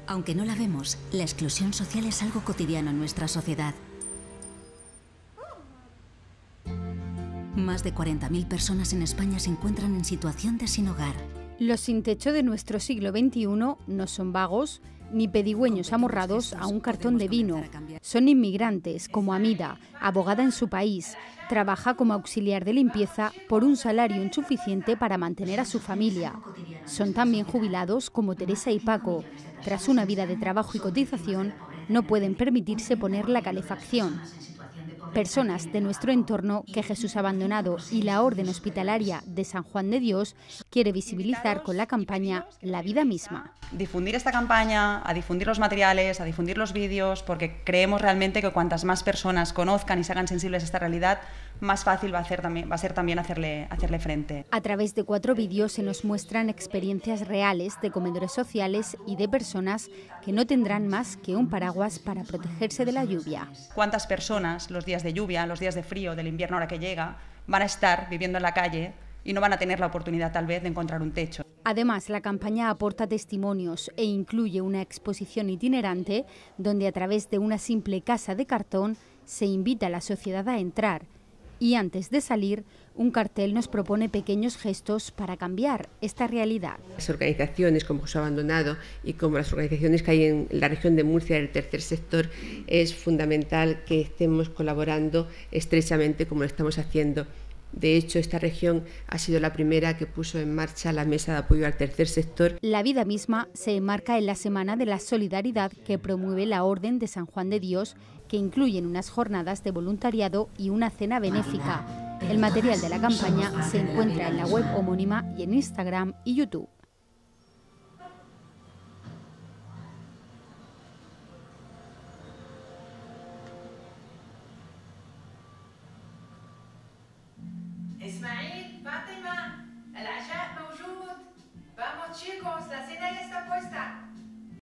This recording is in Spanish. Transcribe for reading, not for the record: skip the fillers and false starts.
Aunque no la vemos, la exclusión social es algo cotidiano en nuestra sociedad. Más de 40.000 personas en España se encuentran en situación de sin hogar. Los sin techo de nuestro siglo XXI no son vagos ni pedigüeños amorrados a un cartón de vino. Son inmigrantes, como Amida, abogada en su país. Trabaja como auxiliar de limpieza por un salario insuficiente para mantener a su familia. Son también jubilados como Teresa y Paco. Tras una vida de trabajo y cotización, no pueden permitirse poner la calefacción. Personas de nuestro entorno que Jesús Abandonado y la Orden Hospitalaria de San Juan de Dios quiere visibilizar con la campaña La Vida Misma. Difundir esta campaña, a difundir los materiales, a difundir los vídeos, porque creemos realmente que cuantas más personas conozcan y se hagan sensibles a esta realidad, más fácil va a ser también hacerle frente. A través de 4 vídeos se nos muestran experiencias reales de comedores sociales y de personas que no tendrán más que un paraguas para protegerse de la lluvia. ¿Cuántas personas los días de lluvia, los días de frío, del invierno ahora que llega, van a estar viviendo en la calle y no van a tener la oportunidad tal vez de encontrar un techo? Además, la campaña aporta testimonios e incluye una exposición itinerante donde a través de una simple casa de cartón se invita a la sociedad a entrar. Y antes de salir, un cartel nos propone pequeños gestos para cambiar esta realidad. Las organizaciones como Jesús Abandonado y como las organizaciones que hay en la región de Murcia del tercer sector, es fundamental que estemos colaborando estrechamente como lo estamos haciendo. De hecho, esta región ha sido la primera que puso en marcha la mesa de apoyo al tercer sector. La Vida Misma se enmarca en la Semana de la Solidaridad que promueve la Orden de San Juan de Dios, que incluyen unas jornadas de voluntariado y una cena benéfica. El material de la campaña se encuentra en la web homónima y en Instagram y YouTube. اسماعيل فاطمة العشاء موجود. Vamos chicos,